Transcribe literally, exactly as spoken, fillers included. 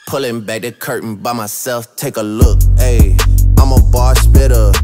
Pulling back the curtain by myself, take a look, ayy. I'm a bar spitter,